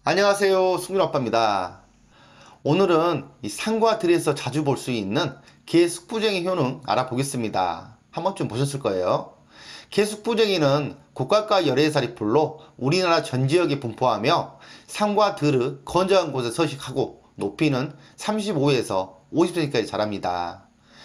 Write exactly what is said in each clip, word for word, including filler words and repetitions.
안녕하세요, 승준 아빠입니다. 오늘은 이 산과 들에서 자주 볼 수 있는 개 숙부쟁이 효능 알아보겠습니다. 한 번쯤 보셨을 거예요. 개 숙부쟁이는 고가가 열애살이풀로 우리나라 전 지역에 분포하며 산과 들의 건조한 곳에 서식하고 높이는 삼십오에서 오십 센티미터까지 자랍니다.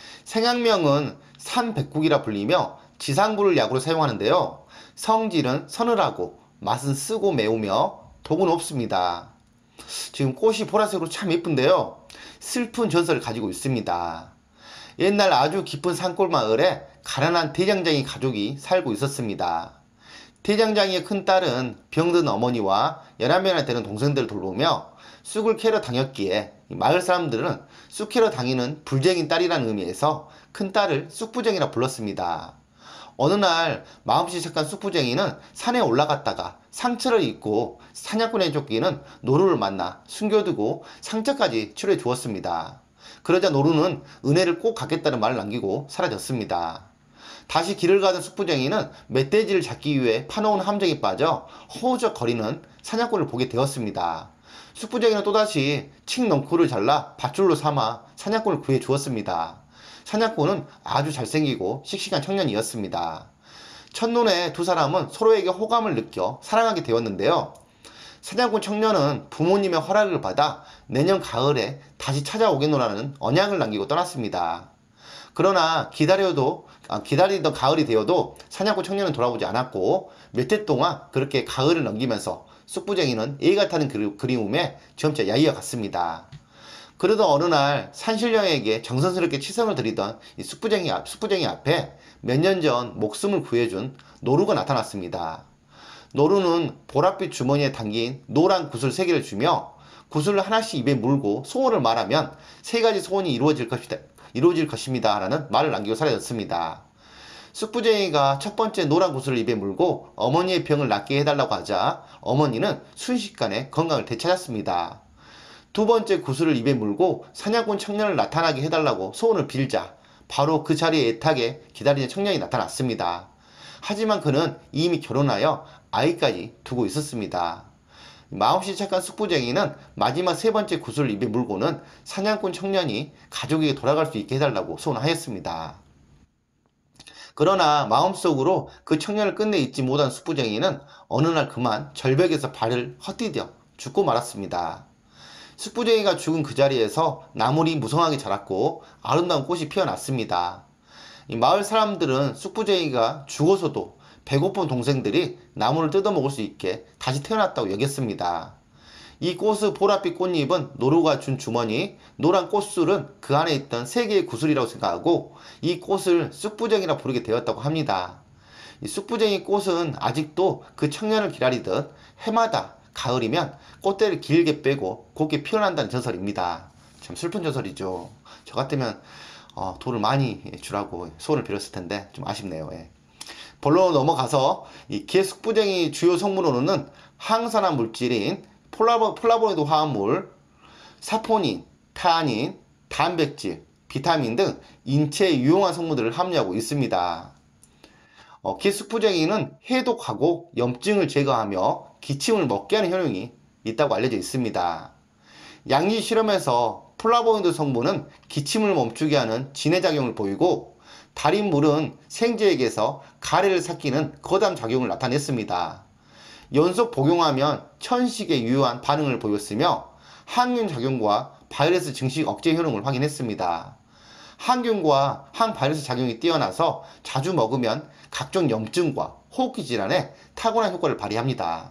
생양명은 산백국이라 불리며 지상부를 약으로 사용하는데요. 성질은 서늘하고 맛은 쓰고 매우며 독은 없습니다. 지금 꽃이 보라색으로 참 예쁜데요. 슬픈 전설을 가지고 있습니다. 옛날 아주 깊은 산골 마을에 가난한 대장장이 가족이 살고 있었습니다. 대장장이의 큰딸은 병든 어머니와 열한 명이나 되는 동생들을 돌보며 쑥을 캐러 다녔기에 마을 사람들은 쑥 캐러 다니는 불쟁인 딸이라는 의미에서 큰딸을 쑥부쟁이라 불렀습니다. 어느 날 마음씨 착한 쑥부쟁이는 산에 올라갔다가 상처를 입고 사냥꾼의 쫓기는 노루를 만나 숨겨두고 상처까지 치료해 주었습니다. 그러자 노루는 은혜를 꼭 갚겠다는 말을 남기고 사라졌습니다. 다시 길을 가던 쑥부쟁이는 멧돼지를 잡기 위해 파놓은 함정에 빠져 허우적거리는 사냥꾼을 보게 되었습니다. 쑥부쟁이는 또다시 칡넝쿨을 잘라 밧줄로 삼아 사냥꾼을 구해 주었습니다. 사냥꾼은 아주 잘생기고 씩씩한 청년이었습니다. 첫눈에 두 사람은 서로에게 호감을 느껴 사랑하게 되었는데요. 사냥꾼 청년은 부모님의 허락을 받아 내년 가을에 다시 찾아오겠노라는 언약을 남기고 떠났습니다. 그러나 기다려도 아, 기다리던 가을이 되어도 사냥꾼 청년은 돌아오지 않았고 몇 해 동안 그렇게 가을을 넘기면서 쑥부쟁이는 애가 타는 그리움에 점차 야이어갔습니다. 그러던 어느 날 산신령에게 정성스럽게 치성을 드리던 이 쑥부쟁이, 앞, 쑥부쟁이 앞에 몇 년 전 목숨을 구해준 노루가 나타났습니다. 노루는 보랏빛 주머니에 담긴 노란 구슬 세 개를 주며 구슬을 하나씩 입에 물고 소원을 말하면 세 가지 소원이 이루어질 것이다, 이루어질 것입니다 라는 말을 남기고 사라졌습니다. 쑥부쟁이가 첫 번째 노란 구슬을 입에 물고 어머니의 병을 낫게 해달라고 하자 어머니는 순식간에 건강을 되찾았습니다. 두 번째 구슬을 입에 물고 사냥꾼 청년을 나타나게 해달라고 소원을 빌자 바로 그 자리에 애타게 기다리는 청년이 나타났습니다. 하지만 그는 이미 결혼하여 아이까지 두고 있었습니다. 마음씨 착한 쑥부쟁이는 마지막 세 번째 구슬을 입에 물고는 사냥꾼 청년이 가족에게 돌아갈 수 있게 해달라고 소원하였습니다. 그러나 마음속으로 그 청년을 끝내 잊지 못한 쑥부쟁이는 어느 날 그만 절벽에서 발을 헛디뎌 죽고 말았습니다. 쑥부쟁이가 죽은 그 자리에서 나물이 무성하게 자랐고 아름다운 꽃이 피어났습니다. 이 마을 사람들은 쑥부쟁이가 죽어서도 배고픈 동생들이 나무를 뜯어먹을 수 있게 다시 태어났다고 여겼습니다. 이 꽃의 보랏빛 꽃잎은 노루가 준 주머니, 노란 꽃술은 그 안에 있던 세 개의 구슬이라고 생각하고 이 꽃을 쑥부쟁이라 부르게 되었다고 합니다. 이 쑥부쟁이 꽃은 아직도 그 청년을 기다리듯 해마다 가을이면 꽃대를 길게 빼고 곱게 피어난다는 전설입니다. 참 슬픈 전설이죠. 저 같으면 어, 돈을 많이 주라고 소원을 빌었을 텐데 좀 아쉽네요. 예. 본론으로 넘어가서 이 개 쑥부쟁이 주요 성분으로는 항산화 물질인 폴라보, 폴라보이드 화합물, 사포닌, 타닌, 단백질, 비타민 등 인체에 유용한 성분들을 함유하고 있습니다. 어, 개 쑥부쟁이는 해독하고 염증을 제거하며 기침을 먹게 하는 효능이 있다고 알려져 있습니다. 양리 실험에서 폴라보이드 성분은 기침을 멈추게 하는 진해작용을 보이고 달인 물은 생쥐에게서 가래를 삭히는 거담 작용을 나타냈습니다. 연속 복용하면 천식에 유효한 반응을 보였으며 항균 작용과 바이러스 증식 억제 효능을 확인했습니다. 항균과 항바이러스 작용이 뛰어나서 자주 먹으면 각종 염증과 호흡기 질환에 탁월한 효과를 발휘합니다.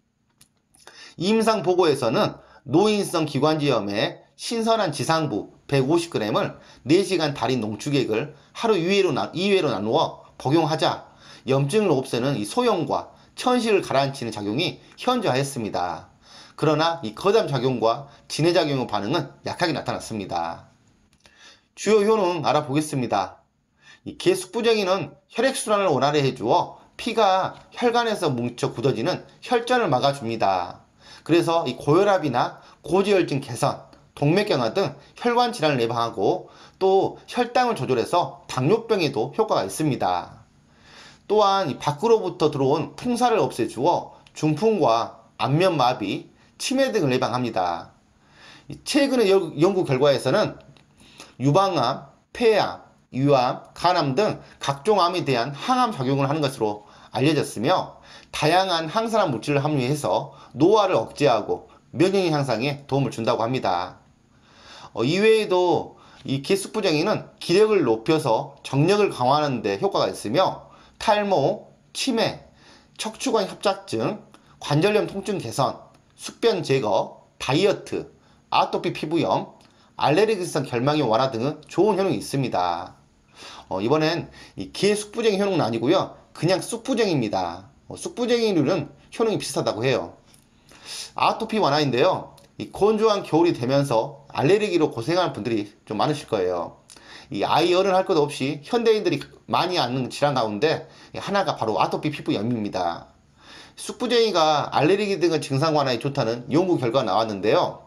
임상 보고에서는 노인성 기관지염에 신선한 지상부 백오십 그램을 네 시간 달인 농축액을 하루 이 회로, 이 회로 나누어 복용하자 염증을 없애는 이 소염과 천식을 가라앉히는 작용이 현저하였습니다. 그러나 이 거담 작용과 진해작용의 반응은 약하게 나타났습니다. 주요 효능 알아보겠습니다. 이 개 쑥부쟁이는 혈액순환을 원활히 해주어 피가 혈관에서 뭉쳐 굳어지는 혈전을 막아줍니다. 그래서 이 고혈압이나 고지혈증 개선, 동맥경화 등 혈관 질환을 예방하고 또 혈당을 조절해서 당뇨병에도 효과가 있습니다. 또한 이 밖으로부터 들어온 풍사를 없애주어 중풍과 안면마비, 치매 등을 예방합니다. 최근의 연구 결과에서는 유방암, 폐암, 유암, 간암 등 각종 암에 대한 항암 작용을 하는 것으로 알려졌으며 다양한 항산화 물질을 함유해서 노화를 억제하고 면역력 향상에 도움을 준다고 합니다. 어, 이외에도 이 개숙부쟁이는 기력을 높여서 정력을 강화하는 데 효과가 있으며 탈모, 치매, 척추관 협착증, 관절염 통증 개선, 숙변 제거, 다이어트, 아토피 피부염, 알레르기성 결막염 완화 등은 좋은 효능이 있습니다. 어, 이번엔 이 개숙부쟁이 효능은 아니고요, 그냥 쑥부쟁이입니다. 어, 쑥부쟁이류는 효능이 비슷하다고 해요. 아토피 완화인데요, 이 건조한 겨울이 되면서 알레르기로 고생하는 분들이 좀 많으실 거예요. 이 아이 어른 할 것 없이 현대인들이 많이 앓는 질환 가운데 하나가 바로 아토피 피부염입니다. 쑥부쟁이가 알레르기 등의 증상 완화에 좋다는 연구 결과가 나왔는데요,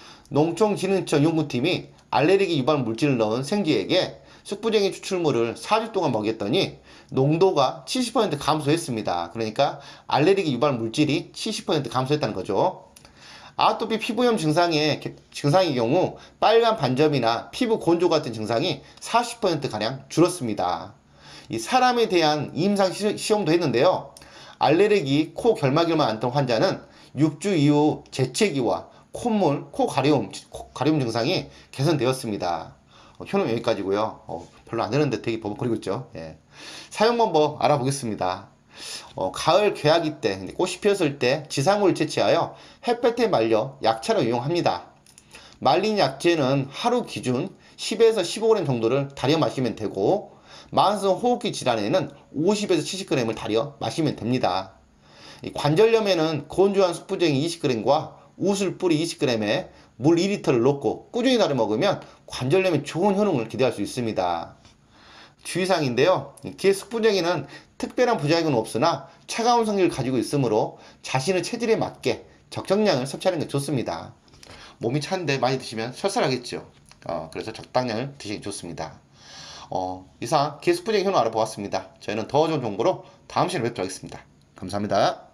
농촌진흥청 연구팀이 알레르기 유발 물질을 넣은 생쥐에게 쑥부쟁이 추출물을 사 주 동안 먹였더니 농도가 칠십 퍼센트 감소했습니다. 그러니까 알레르기 유발 물질이 칠십 퍼센트 감소했다는 거죠. 아토피 피부염 증상의, 증상의 경우 빨간 반점이나 피부 건조 같은 증상이 사십 퍼센트 가량 줄었습니다. 이 사람에 대한 임상 시험도 했는데요, 알레르기 코 결막염만 앓던 환자는 육 주 이후 재채기와 콧물, 코 가려움, 코 가려움 증상이 개선되었습니다. 어, 효능 여기까지고요. 어, 별로 안 되는데 되게 버벅거리고 있죠. 예. 사용 방법 알아보겠습니다. 어, 가을 개화기 때, 꽃이 피었을 때 지상물을 채취하여 햇볕에 말려 약차로 이용합니다. 말린 약재는 하루 기준 십에서 십오 그램 정도를 달여 마시면 되고, 만성 호흡기 질환에는 오십에서 칠십 그램을 달여 마시면 됩니다. 이 관절염에는 건조한 쑥부쟁이 이십 그램과 우슬 뿌리 이십 그램에 물 이 리터를 넣고 꾸준히 달여 먹으면 관절염에 좋은 효능을 기대할 수 있습니다. 주의사항인데요, 개숙부쟁이는 특별한 부작용은 없으나 차가운 성질을 가지고 있으므로 자신의 체질에 맞게 적정량을 섭취하는 게 좋습니다. 몸이 찬데 많이 드시면 설사하겠죠. 어, 그래서 적당량을 드시기 좋습니다. 어, 이상 개숙부쟁이 효능 알아보았습니다. 저희는 더 좋은 정보로 다음 시간에 뵙도록 하겠습니다. 감사합니다.